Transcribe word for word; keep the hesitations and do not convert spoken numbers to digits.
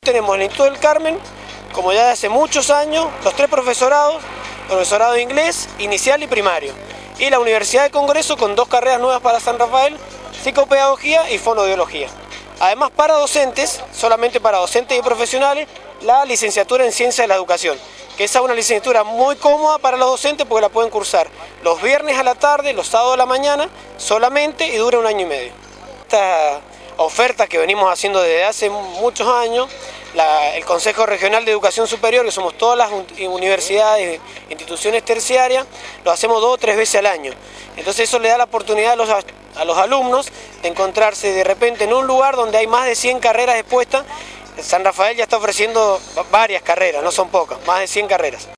Tenemos en el Instituto del Carmen, como ya de hace muchos años, los tres profesorados, profesorado de inglés, inicial y primario. Y la Universidad de Congreso con dos carreras nuevas para San Rafael, psicopedagogía y fonoaudiología. Además, para docentes, solamente para docentes y profesionales, la licenciatura en Ciencia de la Educación, que es una licenciatura muy cómoda para los docentes porque la pueden cursar los viernes a la tarde, los sábados a la mañana, solamente, y dura un año y medio. Esta oferta que venimos haciendo desde hace muchos años, la, el Consejo Regional de Educación Superior, que somos todas las universidades, instituciones terciarias, lo hacemos dos o tres veces al año. Entonces eso le da la oportunidad a los, a los alumnos de encontrarse de repente en un lugar donde hay más de cien carreras expuestas. San Rafael ya está ofreciendo varias carreras, no son pocas, más de cien carreras.